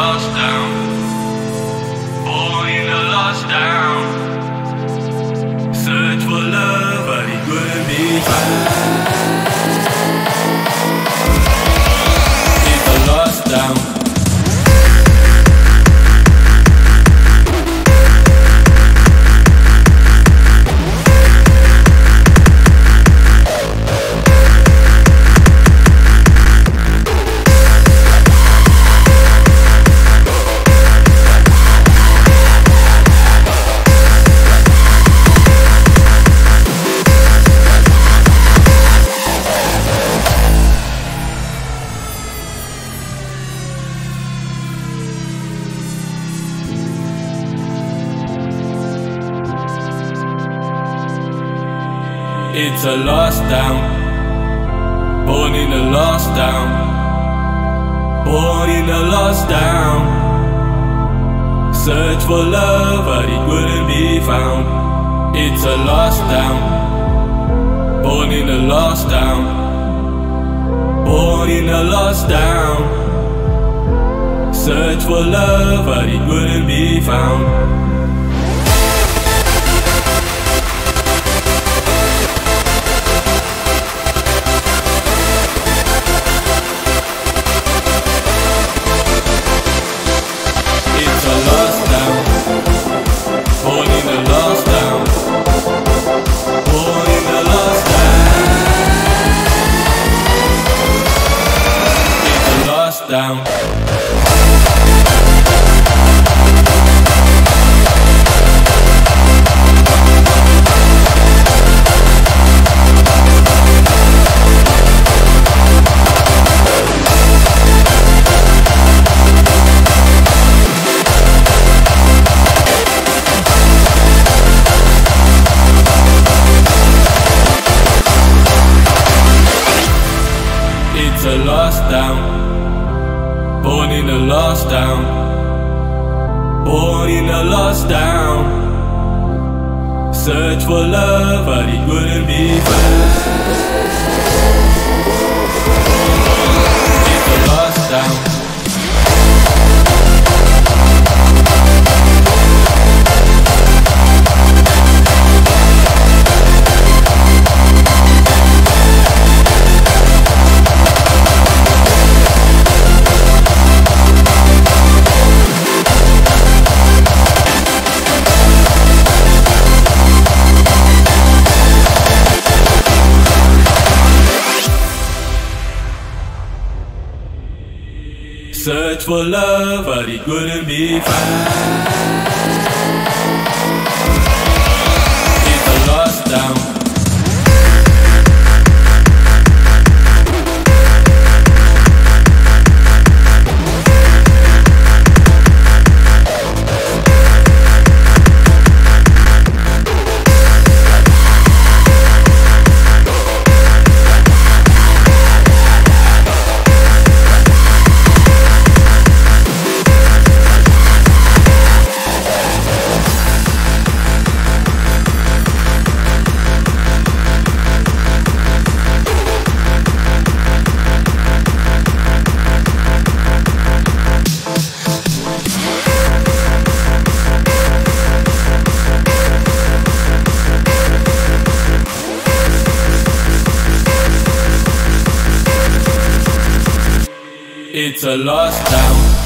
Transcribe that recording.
lost town, born in a lost town. Search for love, but it couldn't be found. It's a lost town. It's a lost town, born in a lost town, born in a lost town. Search for love, but it couldn't be found. It's a lost town, born in a lost town, born in a lost town. Search for love, but it couldn't be found. Down. It's a lost town, born in a lost town, born in a lost town. Search for love, but it couldn't be found. It's a lost town. Search for love, but it couldn't be found. It's a lost town. It's a lost town.